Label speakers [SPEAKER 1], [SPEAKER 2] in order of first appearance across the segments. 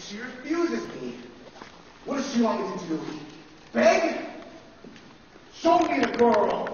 [SPEAKER 1] She refuses me. What does she want me to do? Beg? Show me the girl.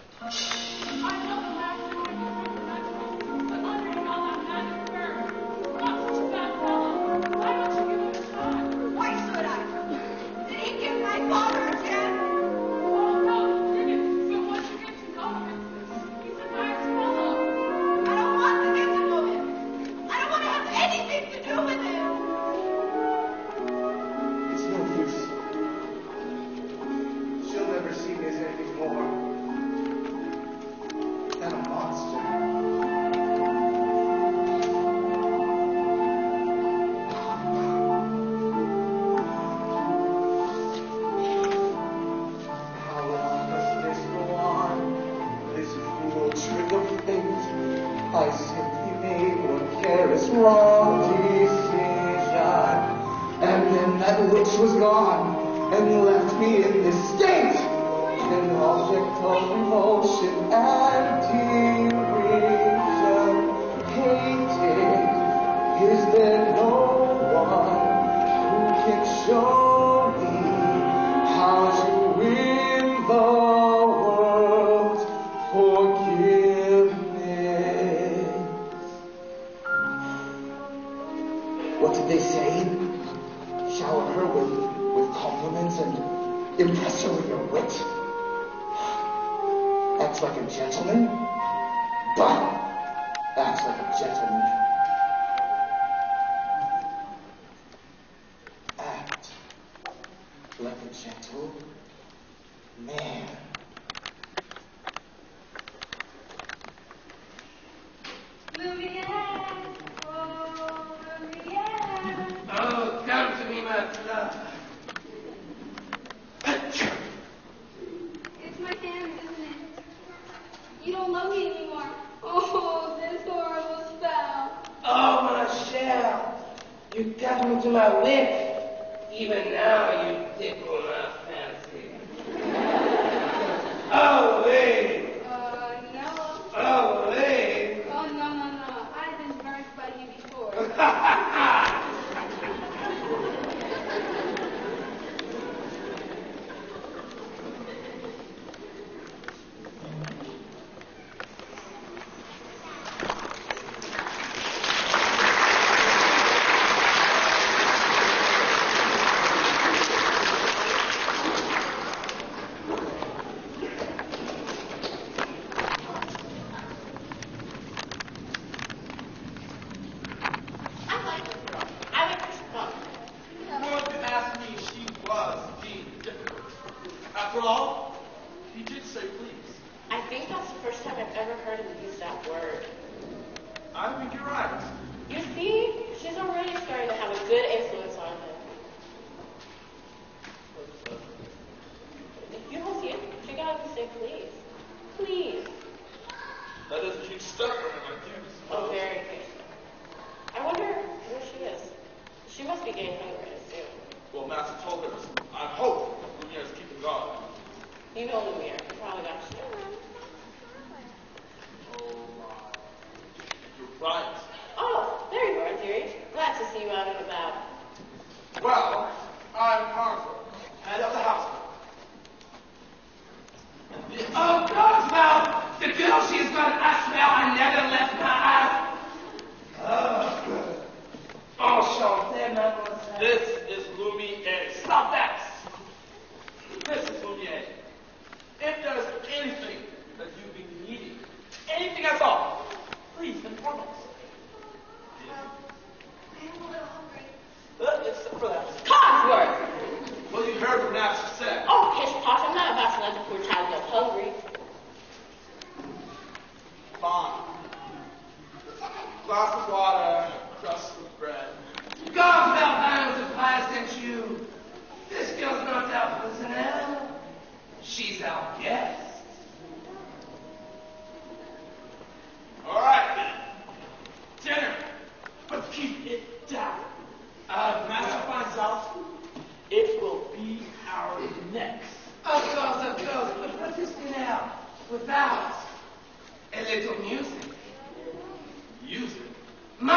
[SPEAKER 1] I simply made one careless wrong decision, and then that witch was gone and left me in this state, an object of revulsion and derision. Hated, is there no one who can show me how to win the world's forgiveness? What did they say? Shower her with compliments and impress her with your wit? Acts like a gentleman? Bah! Acts like a gentleman. Act like a gentle man.
[SPEAKER 2] Moving ahead.
[SPEAKER 3] Oh, come to me, my love.
[SPEAKER 2] It's my hand, isn't it? You don't love me anymore. Oh, this horrible spell.
[SPEAKER 3] Oh, my shell. You got me to my wit. Even now you tickle my fancy. Oh, wait.
[SPEAKER 2] No.
[SPEAKER 3] Oh, wait.
[SPEAKER 2] Oh, no. I've been burnt by you before.
[SPEAKER 4] After all, he did say please.
[SPEAKER 5] I think that's the first time I've ever heard him use that word.
[SPEAKER 4] I think you're right.
[SPEAKER 5] You see, she's already starting to have a good influence on him. If you don't see it, check out and say please. Please.
[SPEAKER 4] That is a huge step for him, I do.
[SPEAKER 5] Oh, very good. I wonder where she is. She must be getting hungry soon.
[SPEAKER 4] Well, Master told her, I hope Lumiere's keeping guard.
[SPEAKER 5] You know Lumiere. He probably got you.
[SPEAKER 4] Oh, my. You're right.
[SPEAKER 5] Oh, there you are, dearie. Glad to see you out and about.
[SPEAKER 4] Well, I'm Carver, head of the household.
[SPEAKER 3] Oh, God's the girl she's got a smell I never left my eye. Oh, Chantez, mademoiselle.
[SPEAKER 4] This is Lumiere.
[SPEAKER 3] Stop that.
[SPEAKER 4] This is Lumiere. If there's anything that you've been needing, anything at all, please inform us.
[SPEAKER 2] I'm a little hungry.
[SPEAKER 4] Except for that.
[SPEAKER 5] Cogsworth!
[SPEAKER 4] Well, you heard what Master said.
[SPEAKER 5] Oh, pish posh, I'm not about to let the poor child go hungry.
[SPEAKER 4] Fine. Glass of water, crust of bread.
[SPEAKER 3] God's Valentine's if I sent you. This girl's not out for Zanelle. She's our guest.
[SPEAKER 4] All right, then. Dinner.
[SPEAKER 3] But keep it down.
[SPEAKER 4] If Master finds out, it will be our next.
[SPEAKER 3] Of course. But what is now without a little music?
[SPEAKER 4] Music.
[SPEAKER 3] My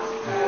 [SPEAKER 1] not stand.